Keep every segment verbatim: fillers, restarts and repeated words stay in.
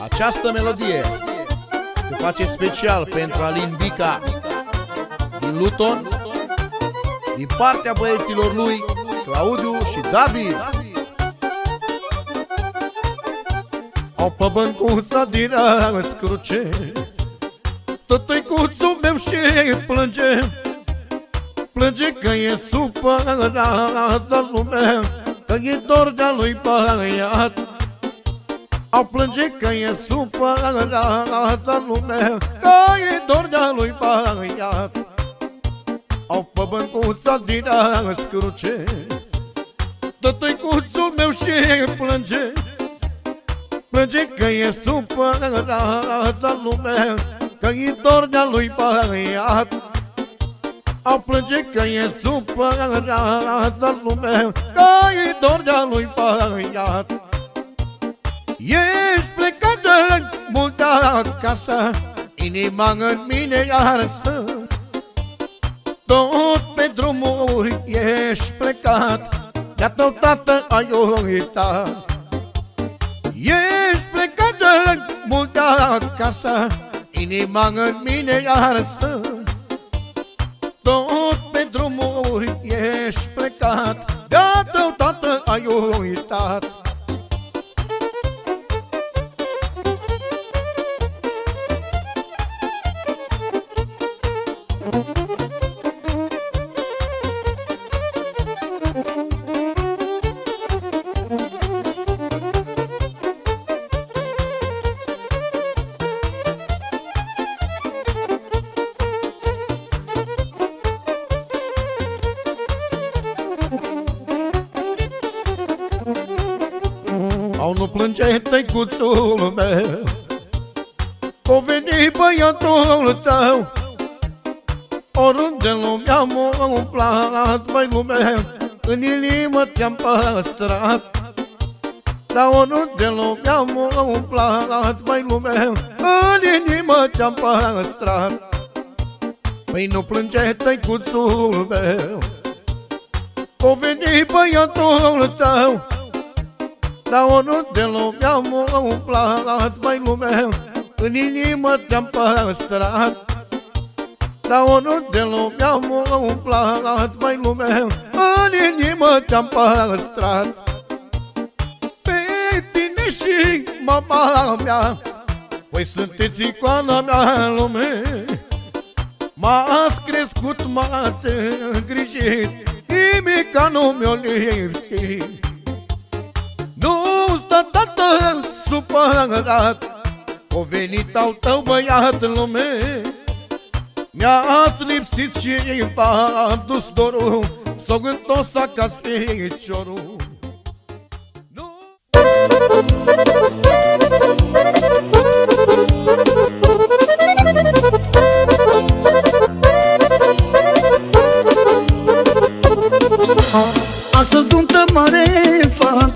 Această melodie se face special pentru Alin Bica din Luton, din partea băieților lui Claudiu și David. Au pe băncuța din Ascruce tot tăicuțul meu și plânge, plânge că e supărată lumea, că e dor de-a lui băiat. Au plânge că e supărată lumea, că e dor de-a lui băiat. Au pe băncuța din Ascruce tot tăicuțul meu și plânge, plânge că e supărată lumea, că e dor de-a lui băiat. Au plânge că e supărată lumea, că e dor de-a lui băiat. Ești plecat de mult acasă, inima în mine arsă, tot pe drumuri ești plecat, de-a tău tată ai uitat. Ești plecat de mult acasă, inima în mine arsă, tot pe drumuri ești plecat, de-a tău tată ai uitat. Au nu plânge tăicuțul meu, o veni băiatul tău, oriunde lumea m-a umplat, băi lumea, în inimă te-am păstrat. Dar oriunde lumea m-a umplat, băi lumea, în inimă te-am păstrat. Păi nu plânge tăicuțul meu, o veni băiatul tău, dar oriunde lumea m-a umplat, băi lumea, în inimă te-am păstrat. Dar oriunde lumea m-a umplat, băi lumea, în inimă te-am păstrat. Pe tine și mama mea, voi sunteți icoana mea în lume. M-ați crescut, m-ați îngrijit, nimica nu mi-o lipsit. Nu stă tată supărat, o venit al tău băiat în lume. Mi-ați lipsit și v-am dus dorul, s-o gândos acasă feciorul. Astăzi nuntă mare fac,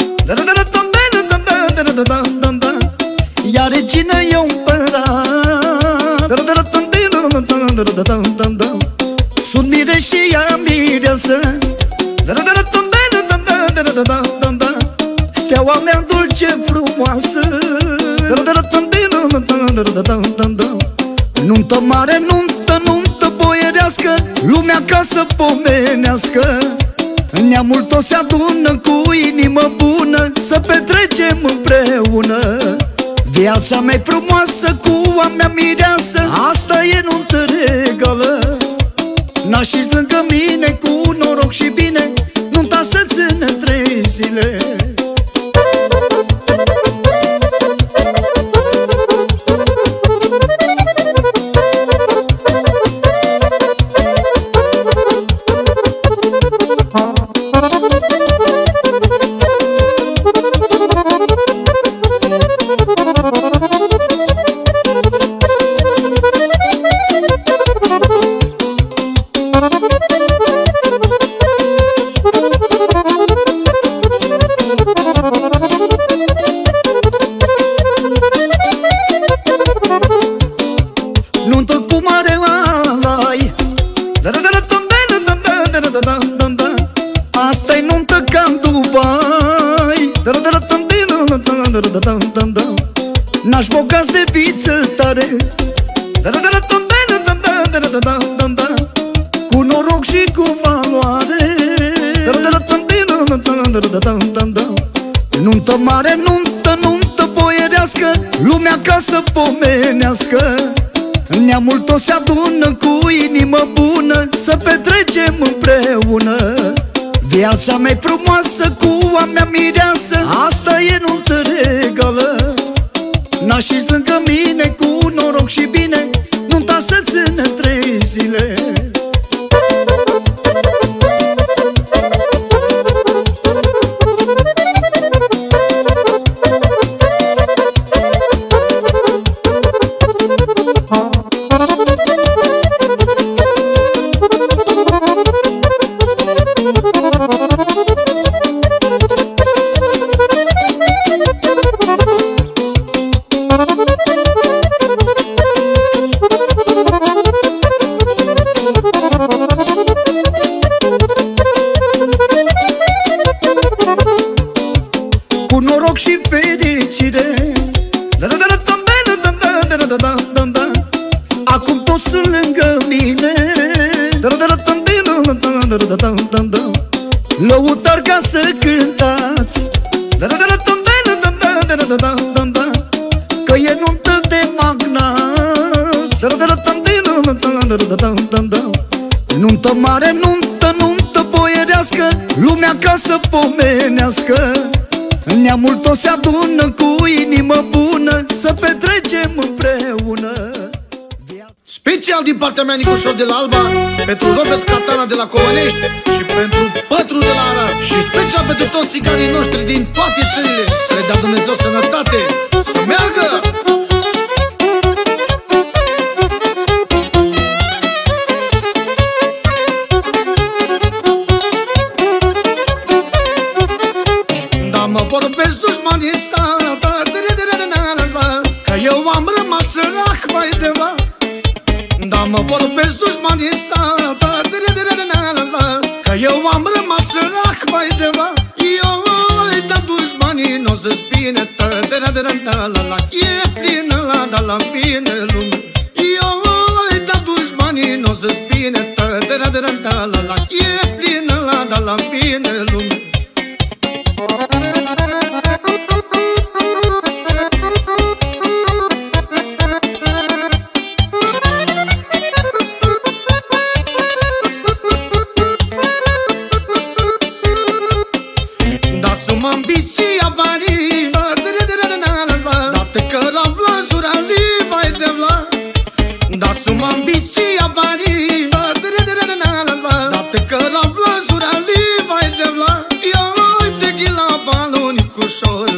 iar regină e un împărat. Sunt mire și ea mireasă, steaua mea dulce frumoasă. Nuntă mare, nuntă, nuntă boierească, lumea ca să pomenească. Neamul tot se adună cu inimă bună, să petrecem împreună. Viața mea frumoasă cu a mea mireasă, asta e nuntă regală. Nașiți lângă mine cu noroc și bine, nunta să țină trei zile. N-aș bogați de viță tare, cu noroc și cu valoare. Nuntă mare, nuntă, nuntă boierească, lumea ca să pomenească. Neamul tot se adună cu inimă bună, să petrecem împreună. Viața mea frumoasă cu a mea mireasă, asta e nuntă regală. Nașiți lângă mine cu noroc și bine, nunta să țină trei zile. Cu noroc și fericire, acum toți sunt lângă mine. Lăutari ca să cântați, că e nuntă de magnați. Nuntă mare, nuntă, nuntă boierească, lumea ca să pomenească. Neamul tot se adună cu inimă bună, să petrecem împreună. Special din partea mea, Nicușor de la Alba, pentru Robert Catana de la Comănești și pentru Pătru de la Arad. Și special pentru toți țiganii noștri din toate țările. Să le dea Dumnezeu sănătate, să meargă! Da, mă vorbesc dușmanii sata, că eu am rămas sărac, vai de va. Da, mă vorbesc dușmanii sata, că eu am rămas sărac, vai de va. Eu îi da dușmanii, n-o să-ți bine, e plină la da la bine lume. Eu îi da dușmanii, n-o să-ți bine, e plină la da la bine lume. Sunt ambiția varii, dată că la vlăzura li, vai de vla. Da, sunt ambiția varii, dată că la vlăzura li, vai de vla. Eu uite ghila baloni cu șor,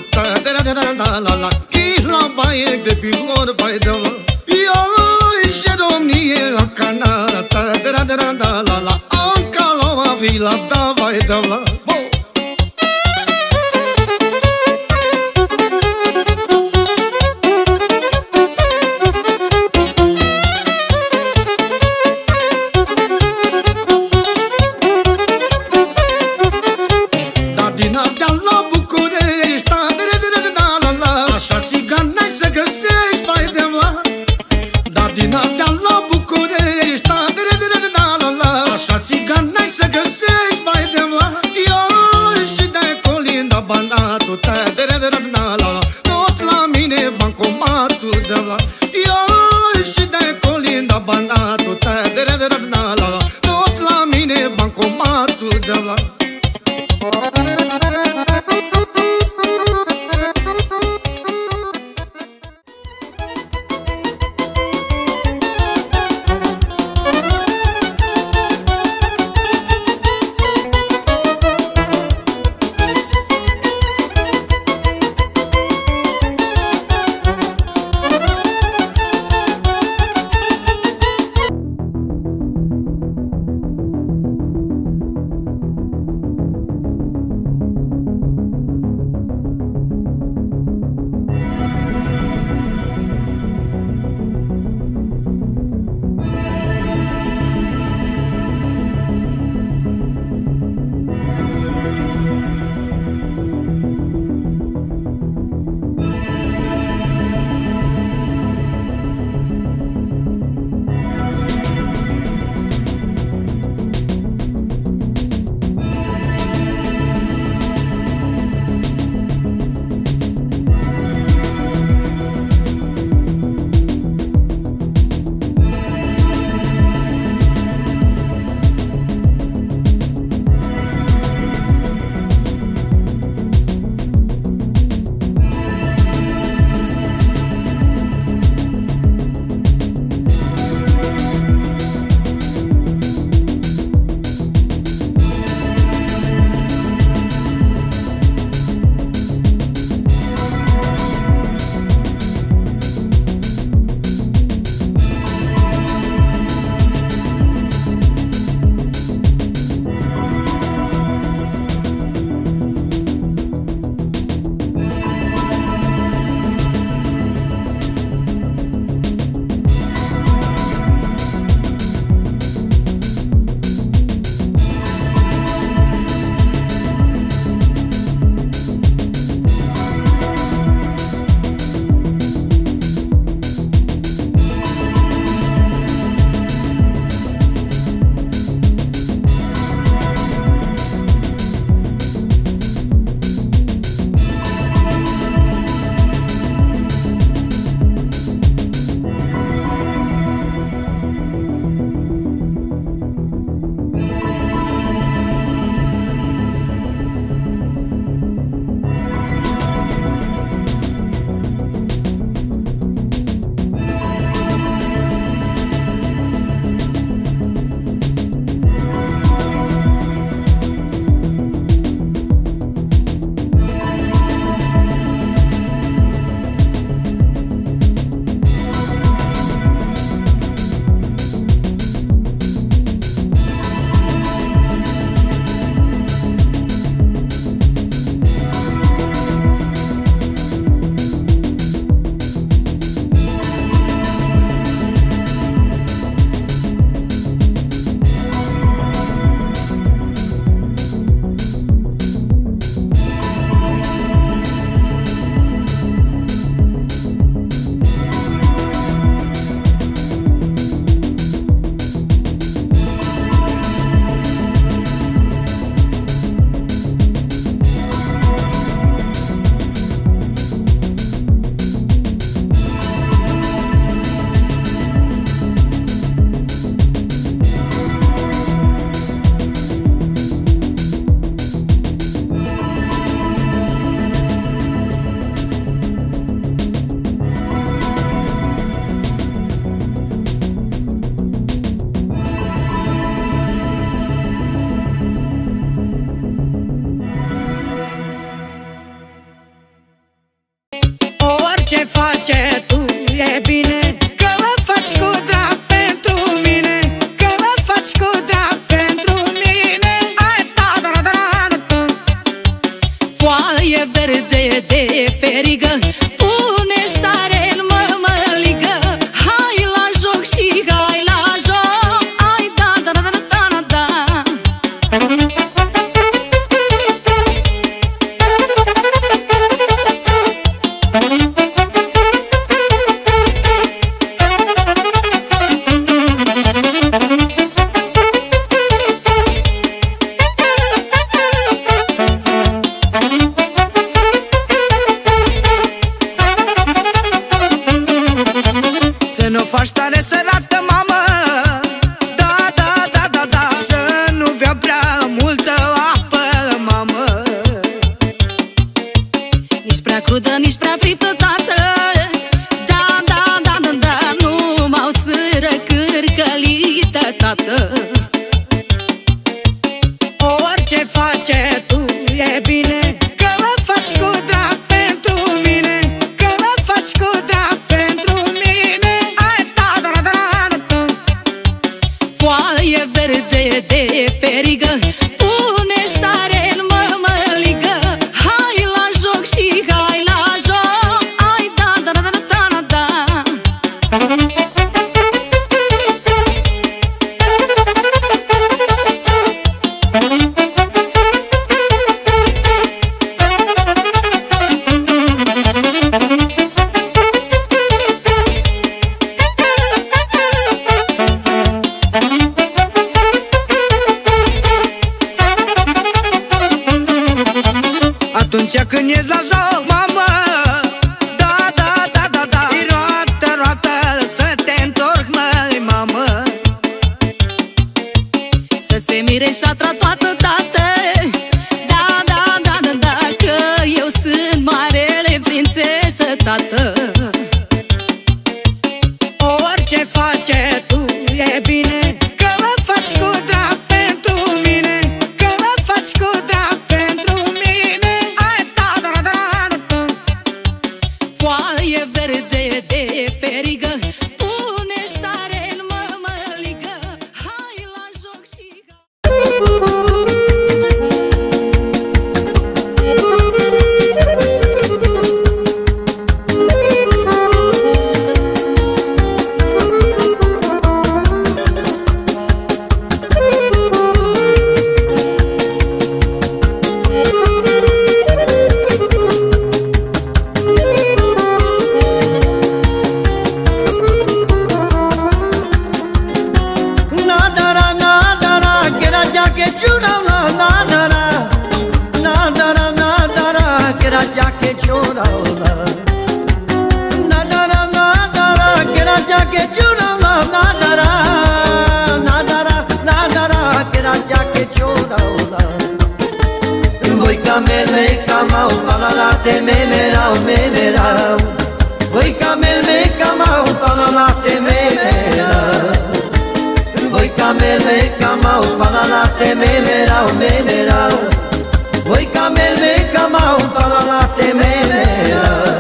ghila baie de bihor, vai de vla. Eu uite romnie a canata, anca la vila, da, vai de vla. Țigan n-ai să găsești, vai de vla. Dar din Ardeal la București, așa țigan n-ai să găsești, vai de vla. Eu și de colinda Banatul, tot la mine bancomatul de vla. Eu și de colinda Banatul, tot la mine bancomatul de vla. face tu e bine, că mă faci cu drag pentru mine, că mă faci cu drag pentru mine. Ai da da da da da. Foaie verde de ferigă, pune sare în mămăligă. Hai la joc și hai la joc. Ai da da da da da da. Să nu faci tare sărată, mamă, da, da, da, da, da. Să nu bea prea multă apă, mamă, nici prea crudă, nici prea friptă, tată. Da, da, da, da, da. Nu m-au țără cârcălită, tată. Orice face tu e bine, că mă faci cu drag pentru mine, că mă faci cu drag pentru mine. Ai da da da da da. Foaie verde de ferigă, pune sare în mămăligă. Hai la joc și hai la joc. Ai da da da da da da. Atunci când ești la joc, mamă, da, da, da, da, da. Și roată, roată, să te întorci, măi, mamă. Să se mire șatra toată, tată. Da, da, da, da, da. Că eu sunt marele prințesă, tată. Orice face tu e bine, că mă faci cu drag pentru mine, că mă faci cu drag pentru mine. Ai da da da da da. Foaie verde de ferigă, pune sare în mămăligă. Hai la joc și te memerau, memerau. Voi camel me camau, palala te memerau. Voi camel me camau, palala te memerau, memerau. Voi camel me camau, palala te memerau.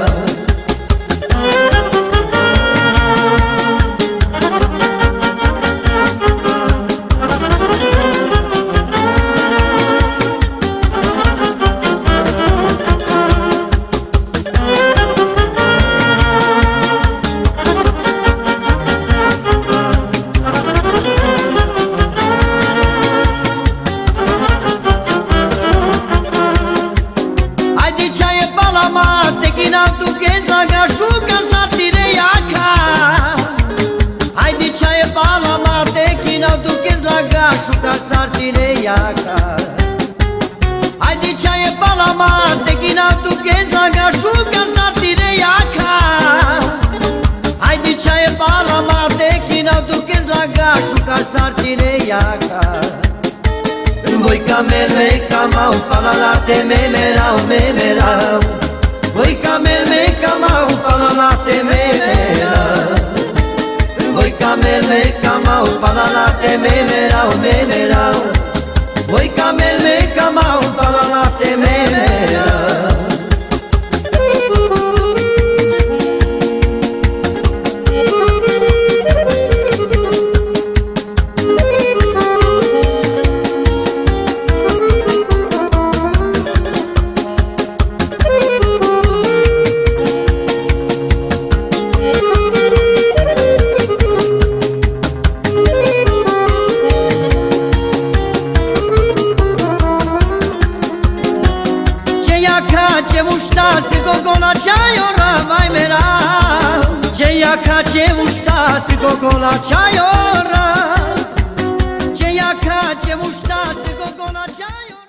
Haide ce e palama, te ghina tu chez la gașuca sartireiaca. Haide ce e palama, te ghina tu chez la gașuca sartireiaca. Voi camel me camau, palala te memerau, memerau. Voi camel me camau, palala te memerau. Voi camel me camau, palala te memerau, memerau. Voi camel me camau, palala te memerau. ia ca ce ușta si gogola ceaiora, ce ia ca ce ușta si gogola ceaiora.